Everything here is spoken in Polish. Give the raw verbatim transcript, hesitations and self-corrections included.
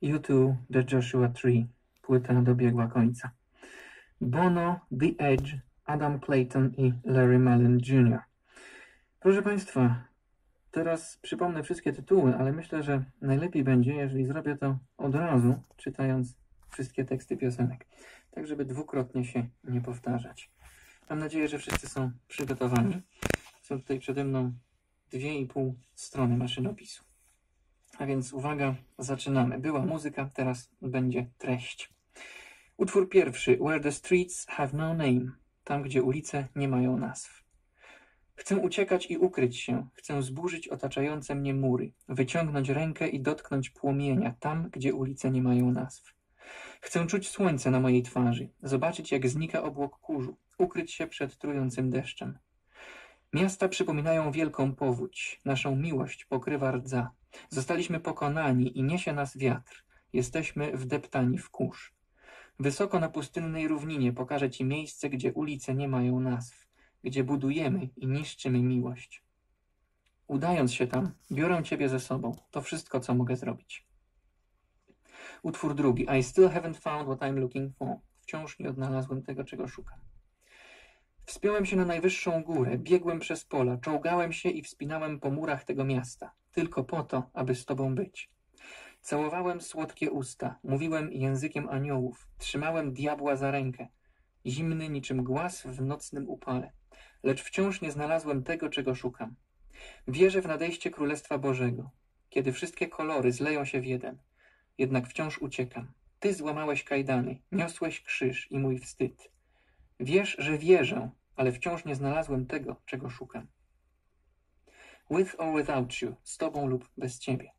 U two, The Joshua Tree. Płyta dobiegła końca. Bono, The Edge, Adam Clayton i Larry Mullen junior Proszę Państwa, teraz przypomnę wszystkie tytuły, ale myślę, że najlepiej będzie, jeżeli zrobię to od razu, czytając wszystkie teksty piosenek, tak żeby dwukrotnie się nie powtarzać. Mam nadzieję, że wszyscy są przygotowani. Są tutaj przede mną dwie i pół strony maszynopisu. A więc uwaga, zaczynamy. Była muzyka, teraz będzie treść. Utwór pierwszy. Where the streets have no name. Tam, gdzie ulice nie mają nazw. Chcę uciekać i ukryć się. Chcę zburzyć otaczające mnie mury. Wyciągnąć rękę i dotknąć płomienia. Tam, gdzie ulice nie mają nazw. Chcę czuć słońce na mojej twarzy. Zobaczyć, jak znika obłok kurzu. Ukryć się przed trującym deszczem. Miasta przypominają wielką powódź. Naszą miłość pokrywa rdza. Zostaliśmy pokonani i niesie nas wiatr. Jesteśmy wdeptani w kurz. Wysoko na pustynnej równinie pokażę Ci miejsce, gdzie ulice nie mają nazw. Gdzie budujemy i niszczymy miłość. Udając się tam, biorę Ciebie ze sobą. To wszystko, co mogę zrobić. Utwór drugi. I still haven't found what I'm looking for. Wciąż nie odnalazłem tego, czego szukam. Wspiąłem się na najwyższą górę, biegłem przez pola, czołgałem się i wspinałem po murach tego miasta. Tylko po to, aby z Tobą być. Całowałem słodkie usta, mówiłem językiem aniołów, trzymałem diabła za rękę. Zimny niczym głaz w nocnym upale. Lecz wciąż nie znalazłem tego, czego szukam. Wierzę w nadejście Królestwa Bożego, kiedy wszystkie kolory zleją się w jeden. Jednak wciąż uciekam. Ty złamałeś kajdany, niosłeś krzyż i mój wstyd. Wiesz, że wierzę, ale wciąż nie znalazłem tego, czego szukam. With or without you, z Tobą lub bez Ciebie.